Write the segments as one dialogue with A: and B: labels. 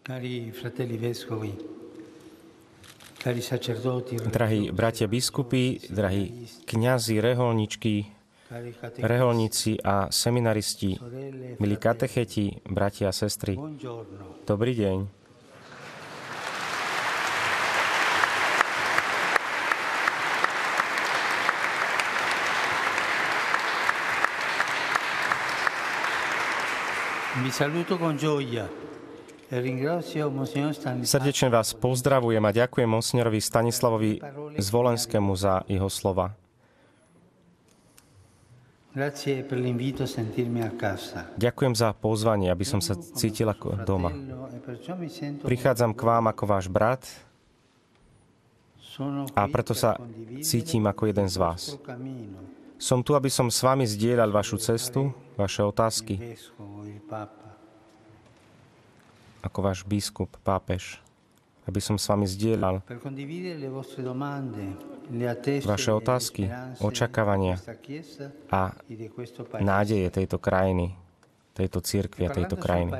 A: Drahí bratia biskupy, drahí kňazi, reholníci a seminaristi, milí katecheti, bratia a sestry, dobrý deň. Srdečne vás pozdravujem a ďakujem monsignorovi Stanislavovi Zvolenskému za jeho slova. Ďakujem za pozvanie, aby som sa cítil ako doma. Prichádzam k vám ako váš brat a preto sa cítim ako jeden z vás. Som tu, aby som s vami zdieľal vašu cestu, vaše otázky, ako váš biskup, pápež, aby som s vami zdieľal vaše otázky, očakávania a nádeje tejto krajiny, tejto cirkvi a tejto krajiny.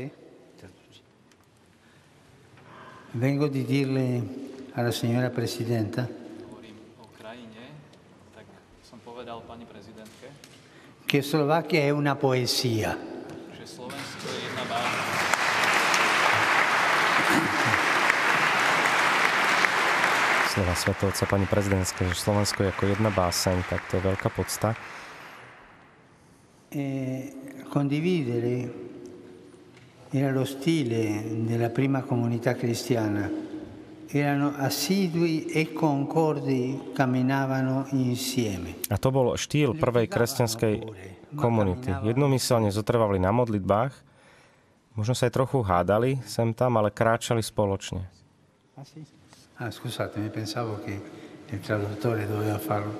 B: Vengo di dirle alla signora Presidenta pani prezidentke, che Slovacchia è una poesia. Že Slovensko je jedna báseň. Slova svetovca pani prezidentské, že Slovensko je ako jedna báseň, tak to je veľká podsta. Condividere era lo stile della prima comunità cristiana. Erano assidui e concordi, camminavano insieme. A to bol štýl prvej kresťanskej komunity. Jednomyselne zotrvávali na modlitbách, možno sa aj trochu hádali sem tam, ale kráčali spoločne. Scusatemi, pensavo che il traduttore doveva farlo.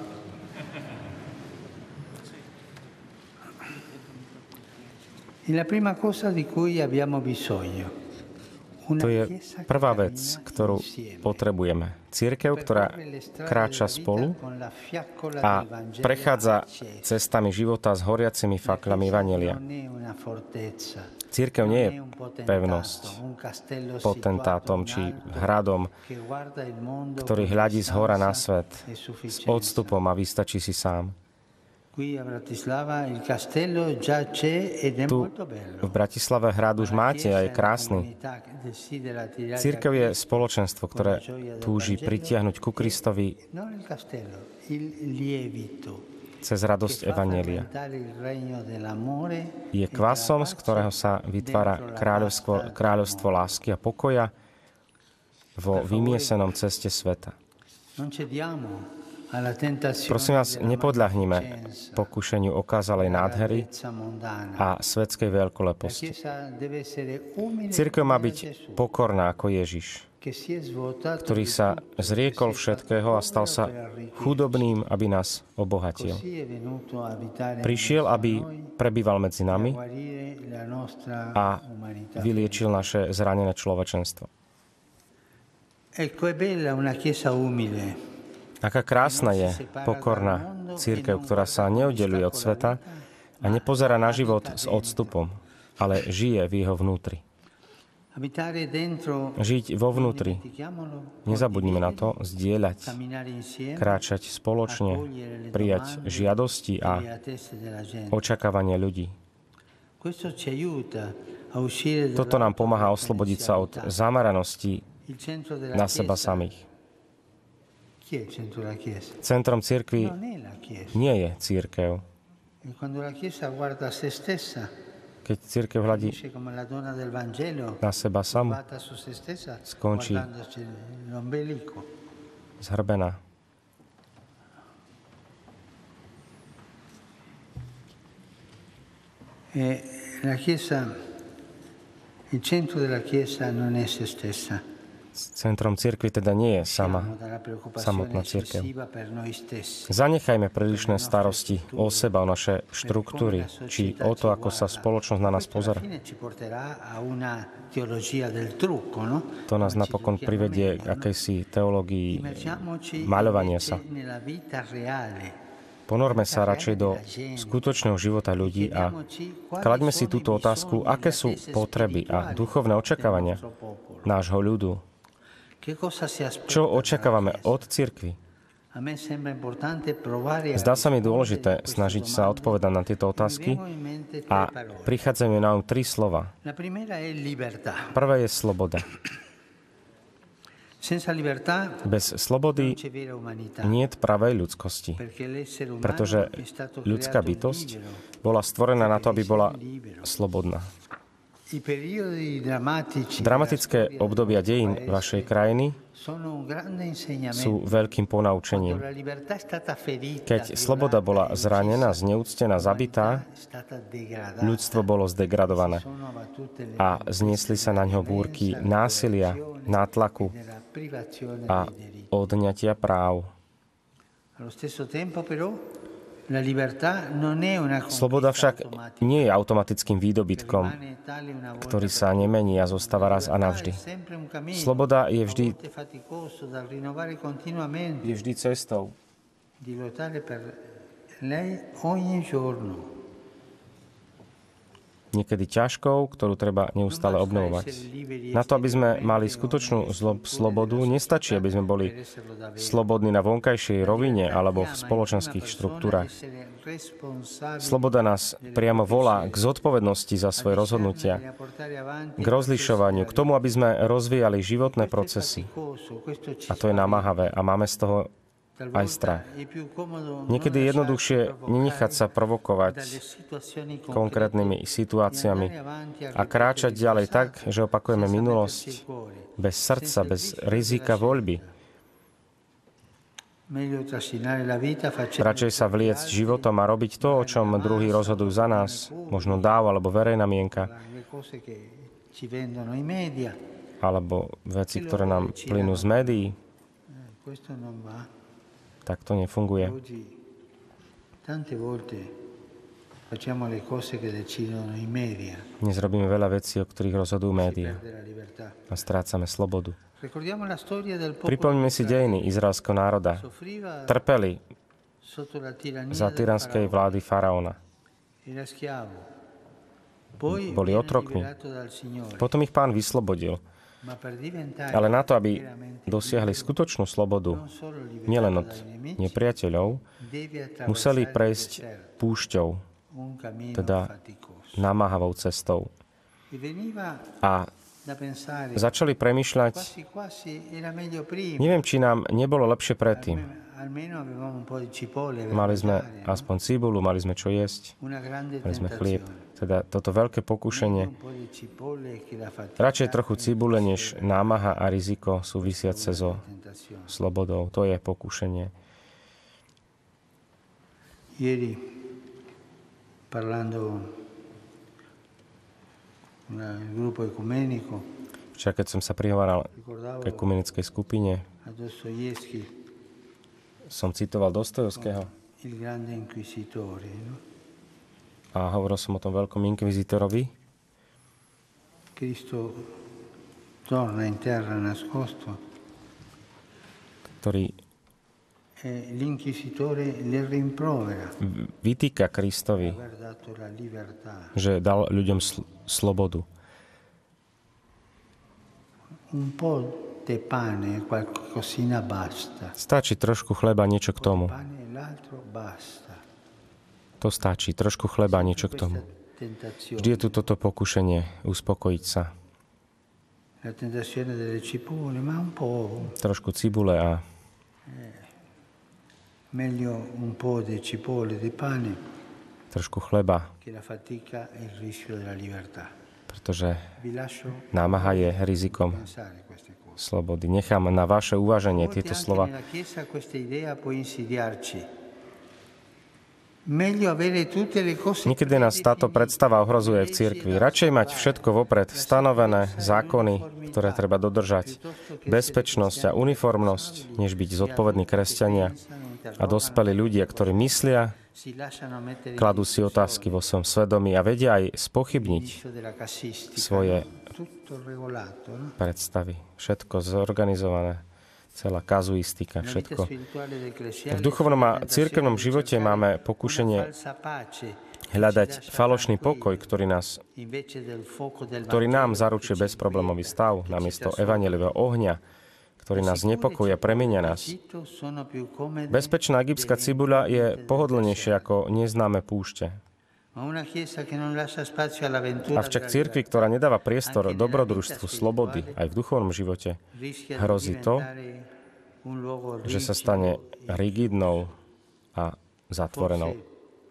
B: La prima cosa di cui abbiamo bisogno. To je prvá vec, ktorú potrebujeme. Cirkev, ktorá kráča spolu a prechádza cestami života s horiacimi faklami evanjelia. Cirkev nie je pevnosť, potentátom či hradom, ktorý hľadí zhora na svet s odstupom a vystačí si sám. Tu v Bratislave hrad už máte a je krásny. Cirkev je spoločenstvo, ktoré túži pritiahnuť ku Kristovi cez radosť evanjelia. Je kvasom, z ktorého sa vytvára kráľovstvo lásky a pokoja vo vymiesenom ceste sveta. Prosím vás, nepodľahnime pokušeniu okázalej nádhery a svetskej veľkoleposti. Cirkev má byť pokorná ako Ježiš, ktorý sa zriekol všetkého a stal sa chudobným, aby nás obohatil. Prišiel, aby prebýval medzi nami a vyliečil naše zranené človečenstvo. Aká krásna je pokorná cirkev, ktorá sa neoddeluje od sveta a nepozerá na život s odstupom, ale žije v jeho vnútri. Žiť vo vnútri. Nezabudnime na to, zdieľať, kráčať spoločne, prijať žiadosti a očakávania ľudí. Toto nám pomáha oslobodiť sa od zameranosti na seba samých. Centrom cirkvi nie je cirkev. Keď cirkev hľadí na seba samu, skončí zhrbená. Il centro della Chiesa non è se stessa. Centrom cirkvi teda nie je samotná cirkev. Zanechajme prílišné starosti o seba, o naše štruktúry, či o to, ako sa spoločnosť na nás pozerá. To nás napokon privedie k akejsi teológii maľovania sa.
A: Ponorme sa radšej do skutočného života ľudí a klaďme si túto otázku, aké sú potreby a duchovné očakávania nášho ľudu. Čo očakávame od cirkvi? Zdá sa mi dôležité snažiť sa odpovedať na tieto otázky a prichádzajú nám 3 slova. Prvé je sloboda. Bez slobody niet pravej ľudskosti, pretože ľudská bytosť bola stvorená na to, aby bola slobodná. Dramatické obdobia dejín vašej krajiny sú veľkým ponaučením. Keď sloboda bola zranená, zneúctená, zabitá, ľudstvo bolo zdegradované a zniesli sa na ňo búrky násilia, nátlaku a odňatia práv. Sloboda však nie je automatickým výdobytkom, ktorý sa nemení a zostáva raz a navždy. Sloboda je vždy cestou. Niekedy ťažkou, ktorú treba neustále obnovovať. Na to, aby sme mali skutočnú slobodu, nestačí, aby sme boli slobodní na vonkajšej rovine alebo v spoločenských štruktúrach. Sloboda nás priamo volá k zodpovednosti za svoje rozhodnutia, k rozlišovaniu, k tomu, aby sme rozvíjali životné procesy. A to je namáhavé a máme z toho aj strach. Niekedy je jednoduchšie nenechať sa provokovať konkrétnymi situáciami a kráčať ďalej tak, že opakujeme minulosť bez srdca, bez rizika voľby. Radšej sa vliecť životom a robiť to, o čom druhí rozhodujú za nás, možno dáv alebo verejná mienka, alebo veci, ktoré nám plynú z médií. Tak to nefunguje. Dnes robíme veľa vecí, o ktorých rozhodujú médiá a strácame slobodu. Pripomnime si dejiny izraelského národa. Trpeli za tyranskej vlády faraóna. Boli otrokmi. Potom ich Pán vyslobodil. Ale na to, aby dosiahli skutočnú slobodu, nielen od nepriateľov, museli prejsť púšťou, teda namáhavou cestou. A začali premýšľať, neviem, či nám nebolo lepšie predtým. Mali sme aspoň cibulu, mali sme čo jesť, mali sme chlieb. Teda toto veľké pokušenie. Radšej trochu cibule, než námaha a riziko súvisiace so slobodou. To je pokušenie. Včera, keď som sa prihováral k ekumenickej skupine, som citoval Dostojevského a hovoril som o tom veľkom inkvizitorovi, ktorý vytýka Kristovi, že dal ľuďom slobodu. Stačí trošku chleba, niečo k tomu. To stačí, trošku chleba, niečo k tomu. Vždy je tu toto pokušenie uspokojiť sa. Trošku cibule a trošku chleba, pretože námaha je rizikom slobody. Nechám na vaše uváženie tieto slova. Niekedy nás táto predstava ohrozuje v cirkvi. Radšej mať všetko vopred stanovené, zákony, ktoré treba dodržať, bezpečnosť a uniformnosť, než byť zodpovední kresťania a dospelí ľudia, ktorí myslia, kladú si otázky vo svojom svedomí a vedia aj spochybniť svoje predstavy. Všetko zorganizované. celá kazuistika, všetko. V duchovnom a cirkevnom živote máme pokušenie hľadať falošný pokoj, ktorý nám zaručuje bezproblémový stav, namiesto evanjeliového ohňa, ktorý nás znepokojuje a premieňa nás. Bezpečná egyptská cibuľa je pohodlnejšia ako neznáme púšte. Avšak cirkvi, ktorá nedáva priestor dobrodružstvu slobody aj v duchovnom živote, hrozí to, že sa stane rigidnou a zatvorenou.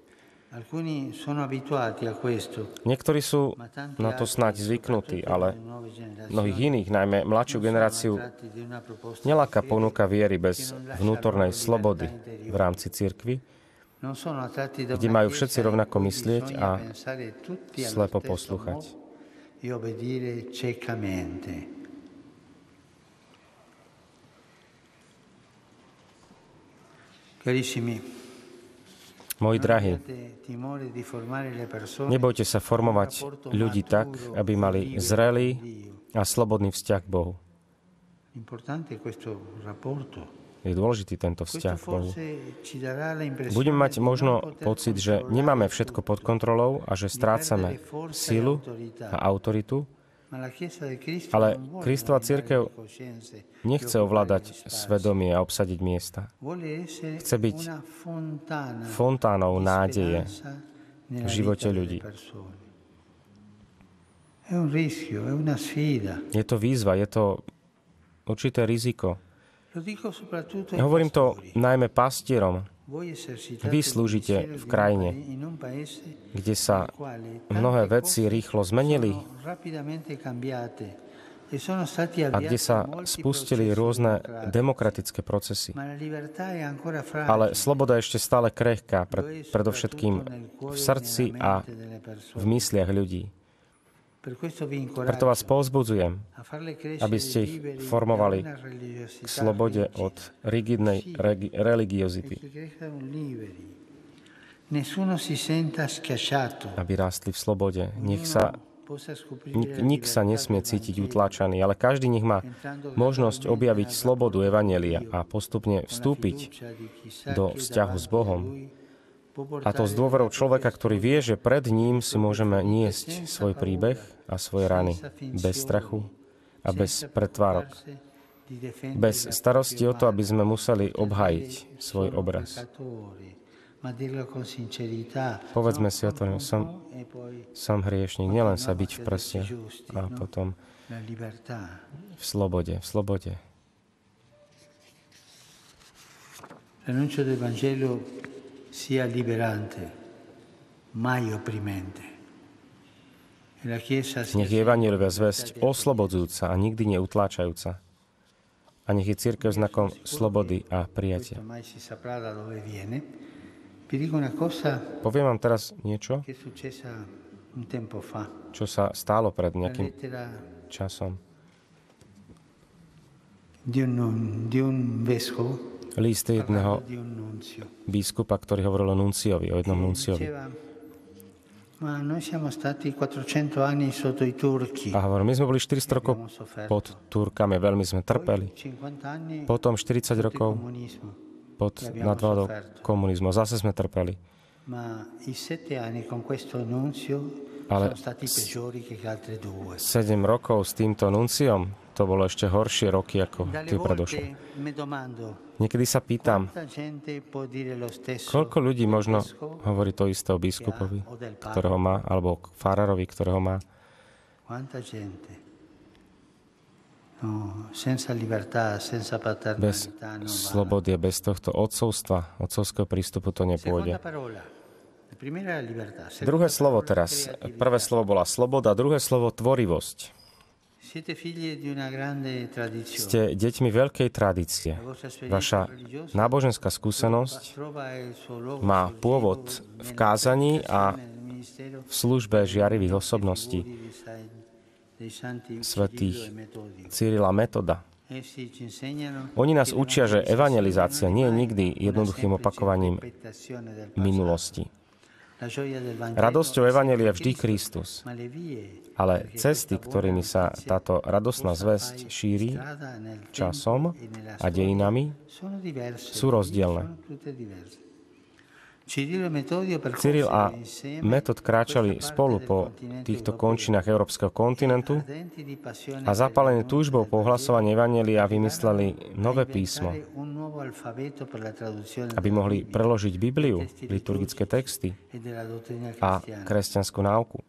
A: Niektorí sú na to snáď zvyknutí, ale mnohých iných, najmä mladšiu generáciu, neláka ponuka viery bez vnútornej slobody v rámci cirkvi, kde majú všetci rovnako myslieť a slepo poslúchať. Moji drahí, nebojte sa formovať ľudí tak, aby mali zrelý a slobodný vzťah k Bohu. Je dôležitý tento vzťah k Bohu. Budeme mať možno pocit, že nemáme všetko pod kontrolou a že strácame silu a autoritu, ale Kristova cirkev nechce ovládať svedomie a obsadiť miesta. Chce byť fontánou nádeje v živote ľudí. Je to výzva, je to určité riziko. Hovorím to najmä pastierom. Vy slúžite v krajine, kde sa mnohé veci rýchlo zmenili a kde sa spustili rôzne demokratické procesy. Ale sloboda je ešte stále krehká, predovšetkým v srdci a v mysliach ľudí. Preto vás povzbudzujem, aby ste ich formovali k slobode od rigidnej religiozity. Aby rástli v slobode. Nik sa nesmie cítiť utláčaný, ale každý nech má možnosť objaviť slobodu evanjelia a postupne vstúpiť do vzťahu s Bohom. A to z dôverou človeka, ktorý vie, že pred ním si môžeme niesť svoj príbeh a svoje rany bez strachu a bez pretvárok. Bez starosti o to, aby sme museli obhájiť svoj obraz. Povedzme si otvorene, som hriešnik, nielen sa byť v prste a potom v slobode, v slobode.
B: L'annuncio del Vangelo sia liberante, mai opprimente.
A: Nech je evanjeliová zvesť oslobodzujúca a nikdy neutláčajúca. A nech je cirkev znakom slobody a prijatia. Poviem vám teraz niečo, čo sa stalo pred nejakým časom. List jedného biskupa, ktorý hovoril o nunciovi, o jednom nunciovi. A hovoril, my sme boli 400 rokov pod Turkami, veľmi sme trpeli. Potom 40 rokov pod nadvládou komunizmu, zase sme trpeli. Ale 7 rokov s týmto nunciom, to bolo ešte horšie roky ako tie predošlé. Niekedy sa pýtam, koľko ľudí možno hovorí to isté o biskupovi, ktorého má, alebo o farárovi, ktorého má. Bez slobody a bez tohto otcovstva, otcovského prístupu to nepôjde. Druhé slovo teraz. Prvé slovo bola sloboda, druhé slovo tvorivosť. Ste deťmi veľkej tradície. Vaša náboženská skúsenosť má pôvod v kázaní a v službe žiarivých osobností svätých Cyrila Metoda. Oni nás učia, že evangelizácia nie je nikdy jednoduchým opakovaním minulosti. Radosťou evanjelia vždy Kristus. Ale cesty, ktorými sa táto radosná zvesť šíri časom a dejinami, sú rozdielne. Cyril a Metod kráčali spolu po týchto končinách európskeho kontinentu a zapálení túžbou po ohlasovaní evanjelia vymysleli nové písmo, aby mohli preložiť Bibliu, liturgické texty a kresťanskú náuku.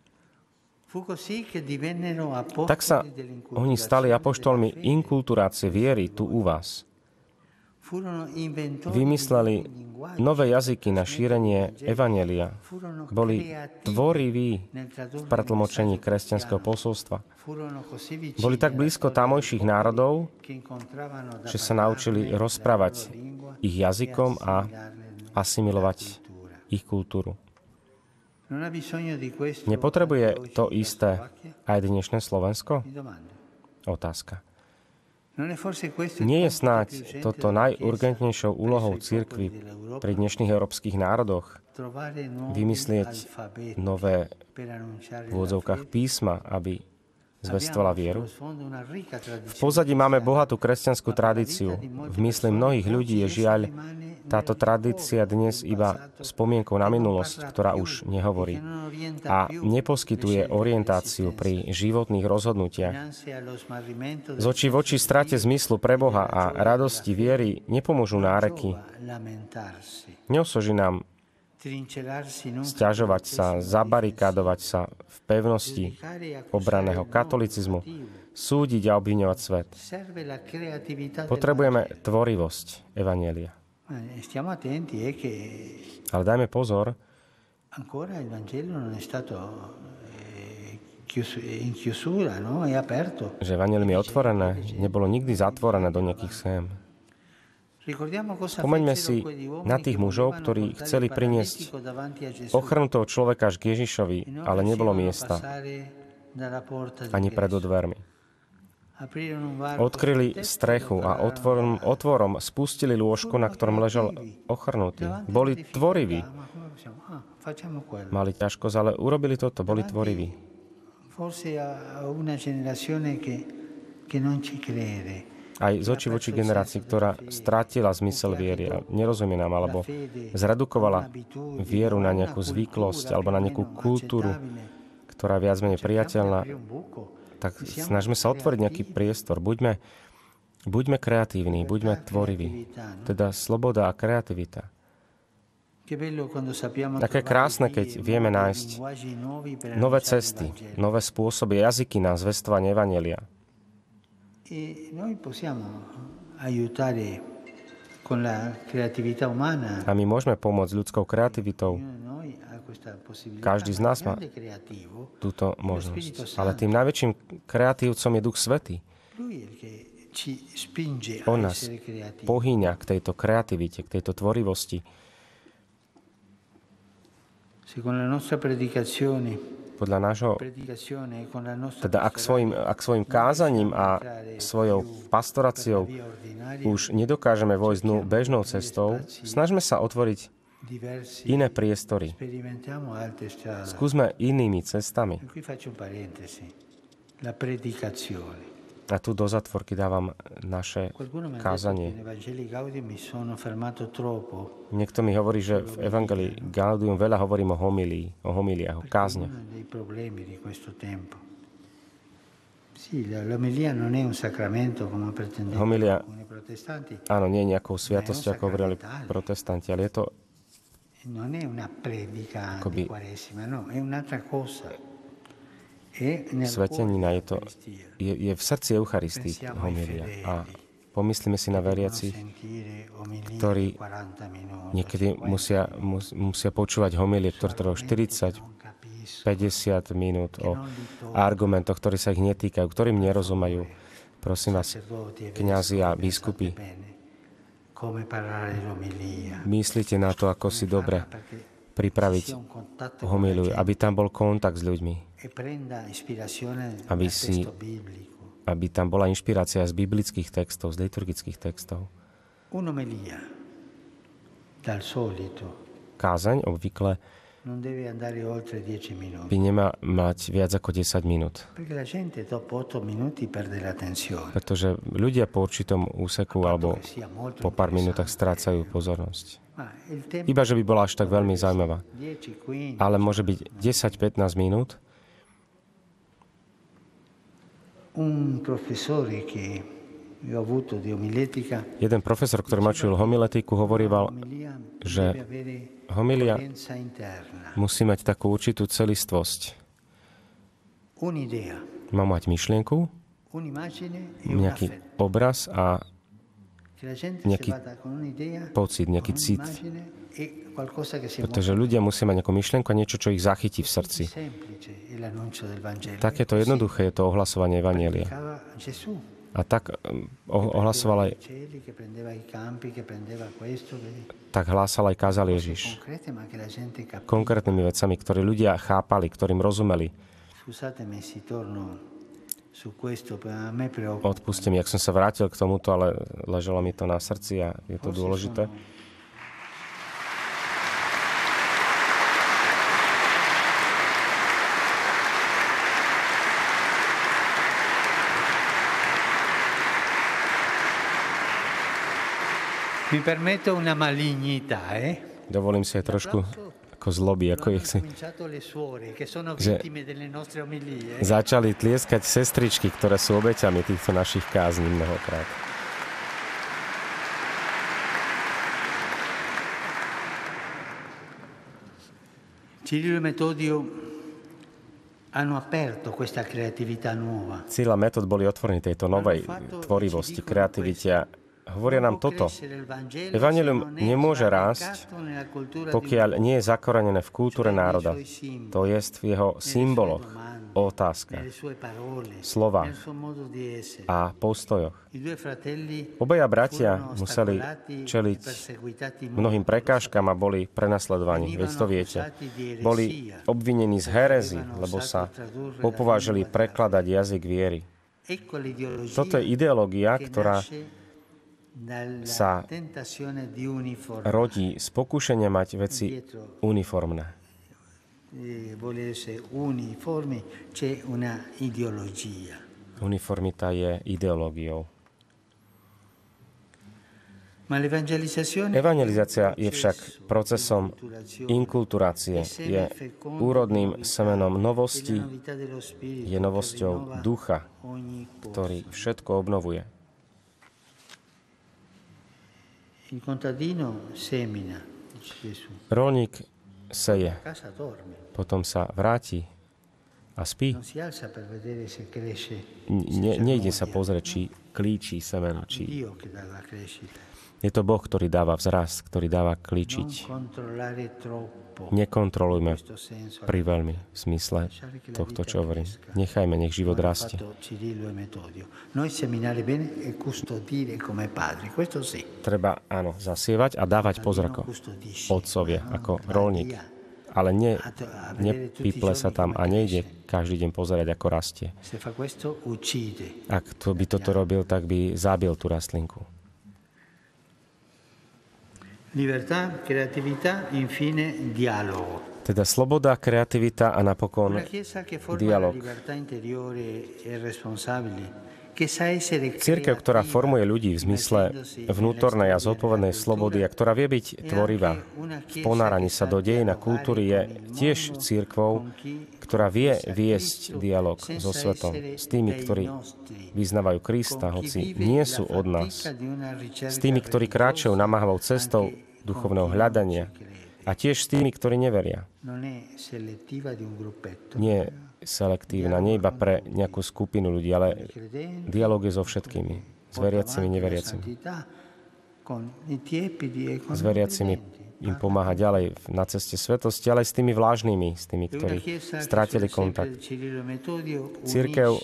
A: Tak sa oni stali apoštolmi inkulturácie viery tu u vás. Vymysleli nové jazyky na šírenie evanjelia. Boli tvoriví v pretlmočení kresťanského posolstva. Boli tak blízko tamojších národov, že sa naučili rozprávať ich jazykom a asimilovať ich kultúru. Nepotrebuje to isté aj dnešné Slovensko? Otázka. Nie je snáď toto najurgentnejšou úlohou cirkvi pri dnešných európskych národoch vymyslieť nové v úvodzovkách písma, aby zvestovala vieru? V pozadí máme bohatú kresťanskú tradíciu. V mysli mnohých ľudí je žiaľ táto tradícia dnes iba spomienkou na minulosť, ktorá už nehovorí a neposkytuje orientáciu pri životných rozhodnutiach. Z očí v oči strate zmyslu pre Boha a radosti viery nepomôžu náreky. Neosoží nám sťažovať sa, zabarikádovať sa v pevnosti obranného katolicizmu, súdiť a obviňovať svet. Potrebujeme tvorivosť evanjelia. Ale dajme pozor, že evanjelium je otvorené, nebolo nikdy zatvorené do nejakých schém. Spomeňme si na tých mužov, ktorí chceli priniesť ochrnutého človeka až k Ježišovi, ale nebolo miesta ani pred dvermi. Odkryli strechu a otvorom spustili lôžko, na ktorom ležal ochrnutý. Boli tvoriví. Mali ťažkosť, ale urobili toto, boli tvoriví. Aj z očí voči generácii, ktorá strátila zmysel viery a nerozumie nám, alebo zredukovala vieru na nejakú zvyklosť alebo na nejakú kultúru, ktorá je viac menej priateľná, tak snažme sa otvoriť nejaký priestor. Buďme kreatívni, buďme tvoriví. Teda sloboda a kreativita. Také krásne, keď vieme nájsť nové cesty, nové spôsoby, jazyky na zvestovanie evanjelia. A my môžeme pomôcť ľudskou kreativitou. Každý z nás má túto možnosť. Ale tým najväčším kreatívcom je Duch Svätý. On nás pohýňa k tejto kreativite, k tejto tvorivosti. Podľa nášho, teda ak svojim kázaním a svojou pastoráciou už nedokážeme vojsť bežnou cestou, snažme sa otvoriť iné priestory. Skúsme inými cestami. A tu do zatvorky dávam naše kázanie. Niekto mi hovorí, že v Evangelii Gaudium veľa hovorím o homíliách, o kázniach. Homília, áno, nie je nejakou sviatosťou, ako hovorili protestanti, ale je to akoby svetenina, je v srdci Eucharistii homília. A pomyslíme si na veriacich, ktorí niekedy musia počúvať homílie, ktoré trvajú 40-50 minút o argumentoch, ktorí sa ich netýkajú, ktorým nerozumajú. Prosím vás, kňazi a biskupy, myslíte na to, ako si dobre pripraviť homíliu, aby tam bol kontakt s ľuďmi. Aby tam bola inšpirácia z biblických textov, z liturgických textov. Kázeň obvykle
B: non deve andare oltre 10 minuti.
A: by nemá mať viac ako 10 minút.
B: Perché la gente dopo 8 minuti perde l'attenzione.
A: Pretože ľudia po určitom úseku alebo po pár minútach strácajú pozornosť.
B: Ma il tempo
A: Iba, že by bola až tak veľmi zaujímavá.
B: 10, 15.
A: Ale môže byť 10-15 minút.
B: Un professore che io ho avuto di omiletica,
A: Jeden profesor, ktorý ma učil homiletiku, hovorieval,
B: omilia
A: že
B: deve avere
A: homilia
B: coerenza interna,
A: musí mať takú určitú celistvosť.
B: un'idea,
A: Má mať myšlienku,
B: un'immagine e un
A: nejaký
B: affetto.
A: obraz a
B: Che la gente
A: nejaký
B: se vada con un'idea,
A: pocit, nejaký
B: con
A: cit.
B: un'immagine e qualcosa che si
A: Pretože
B: muove.
A: ľudia musia mať nejakú myšlienku a niečo, čo ich zachytí v srdci.
B: Semplice è l'annuncio del Vangelo.
A: Takéto jednoduché je to ohlasovanie Evanjelia.
B: Predicava Gesù.
A: A tak ohlasoval aj,
B: Cieli, che prendeva i campi, che prendeva questo, che-
A: tak hlásal aj kázal Ježiš.
B: concrete, ma che la gente capiva.
A: Konkrétnymi vecami, ktoré ľudia chápali, ktorým rozumeli.
B: Scusatemi se torno su questo, a me preoccupa.
A: Odpuste mi, ak som sa vrátil k tomuto, ale leželo mi to na srdci a je to dôležité.
B: Mi permetto una malignità,
A: Dovolím si aj trošku ako zloby, ako ich si.
B: Hanno cominciato le suore che sono
A: Že-
B: vittime delle nostre omilie.
A: Začali tlieskať sestričky, ktoré sú obeťami týchto našich kázní mnohokrát.
B: Cirillo e Metodio hanno aperto questa creatività nuova.
A: Cíl a metód boli otvorení tejto novej tvorivosti, kreativite a hovoria nám toto. Evangelium nemôže rásť, pokiaľ nie je zakorenené v kultúre národa, to jest v jeho symboloch, otázkach, slovách a postojoch. Obaja bratia museli čeliť mnohým prekážkam a boli prenasledovaní, veď to viete. Boli obvinení z herezy, lebo sa popovážili prekladať jazyk viery. Toto je ideológia, ktorá sa rodí z pokušenia mať veci uniformné. Uniformita je ideológiou. Evangelizácia je však procesom inkulturácie, je úrodným semenom novosti, je novosťou ducha, ktorý všetko obnovuje. Rolník seje, potom sa vráti a spí. Nejde sa pozrieť, či klíči semen, či... Je to Boh, ktorý dáva vzrast, ktorý dáva klíčiť. Nekontrolujme priveľmi v zmysle tohto, čo hovorím. Nechajme, nech život rastie. Treba, áno, zasievať a dávať pozor ako otcovia, ako rolník. Ale nepíple sa tam a nejde každý deň pozerať, ako rastie. Ak by toto robil, tak by zabil tú rastlinku.
B: Libertà, creatività, infine dialogo.
A: Teda sloboda, kreativita a napokon dialog. Cirkev, ktorá formuje ľudí v zmysle vnútornej a zodpovednej slobody a ktorá vie byť tvorivá v ponáraní sa do dejín a kultúry, je tiež cirkvou, ktorá vie viesť dialog so svetom, s tými, ktorí vyznávajú Krista, hoci nie sú od nás, s tými, ktorí kráčajú namáhavou cestou duchovného hľadania a tiež s tými, ktorí neveria. Nie selektívna, nie iba pre nejakú skupinu ľudí, ale dialóg je so všetkými, s veriacimi, neveriacimi. S veriacimi im pomáha ďalej na ceste svetosti, ale aj s tými vlážnymi, s tými, ktorí strátili kontakt. Cirkev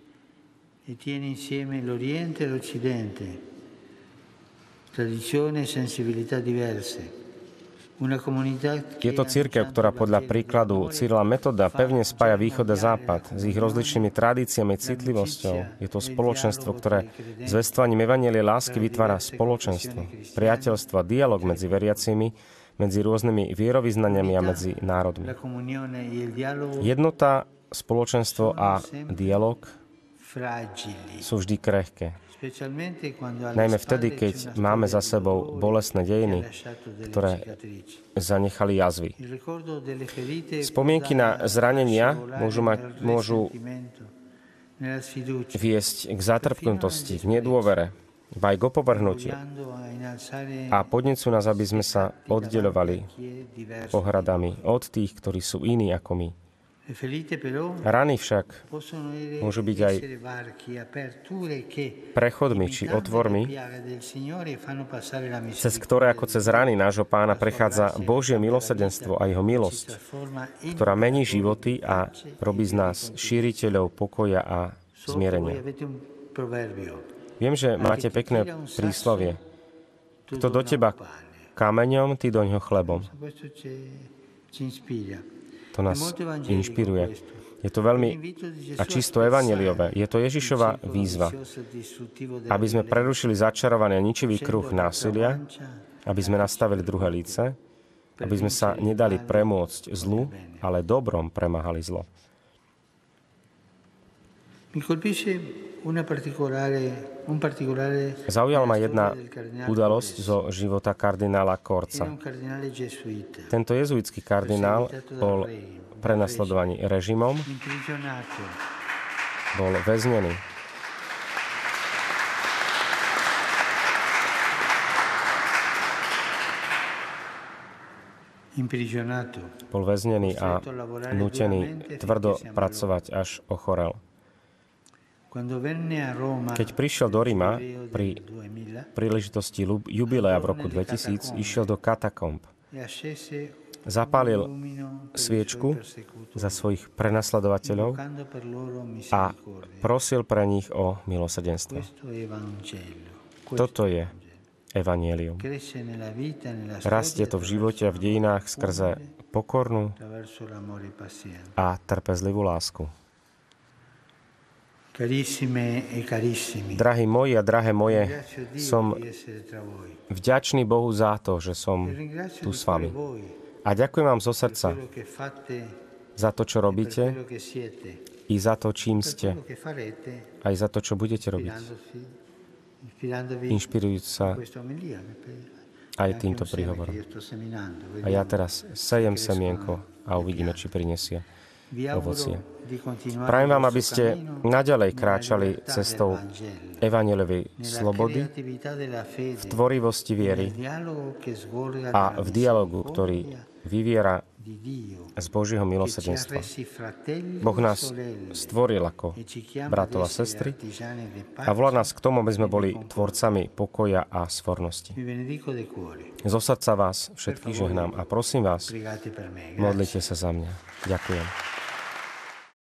A: je to cirkev, ktorá podľa príkladu Cyrila Metoda pevne spája východ a západ s ich rozličnými tradíciami, citlivosťou. Je to spoločenstvo, ktoré zvestvovaním evanjelia lásky vytvára spoločenstvo, priateľstvo, dialog medzi veriacimi, medzi rôznymi vierovyznaniami a medzi národmi. Jednota, spoločenstvo a dialog sú vždy krehké. Najmä vtedy, keď máme za sebou bolestné dejiny, ktoré zanechali jazvy. Spomienky na zranenia môžu viesť k zatrpknutosti, k nedôvere, aj k opovrhnutiu. A podnecú nás, aby sme sa oddeľovali pohradami od tých, ktorí sú iní ako my. Rany však môžu byť aj prechodmi či otvormi, cez ktoré ako cez rany nášho Pána prechádza Božie milosrdenstvo a jeho milosť, ktorá mení životy a robí z nás šíriteľov pokoja a zmierenia. Viem, že máte pekné príslovie. Kto do teba kameňom, ty doňho chlebom. To nás inšpiruje. Je to veľmi a čisto evanjeliové. Je to Ježišova výzva, aby sme prerušili začarovaný a ničivý kruh násilia, aby sme nastavili druhé líce, aby sme sa nedali premôcť zlu, ale dobrom premáhali zlo. Zaujala ma jedna udalosť zo života kardinála Corza. Tento jezuitský kardinál bol prenasledovaný režimom, bol väznený. Bol väznený a nútený tvrdo pracovať, až ochorel. Keď prišiel do Ríma pri príležitosti jubilea v roku 2000, išiel do katakomb. Zapálil sviečku za svojich prenasledovateľov a prosil pre nich o milosrdenstvo. Toto je evanjelium. Rastie to v živote a v dejinách skrze pokornú a trpezlivú lásku. Drahí moji a drahé moje, som vďačný Bohu za to, že som tu s vami. A ďakujem vám zo srdca za to, čo robíte, i za to, čím ste, aj za to, čo budete robiť. Inšpirujúc sa aj týmto príhovorom. A ja teraz sejem semienko a uvidíme, či prinesie ovocie. Prajem vám, aby ste naďalej kráčali cestou evanjeliovej slobody, v tvorivosti viery a v dialogu, ktorý vyviera z Božieho milosrdenstva. Boh nás stvoril ako bratov a sestry a volá nás k tomu, aby sme boli tvorcami pokoja a svornosti. Zo srdca vás všetkých žehnám a prosím vás, modlite sa za mňa. Ďakujem.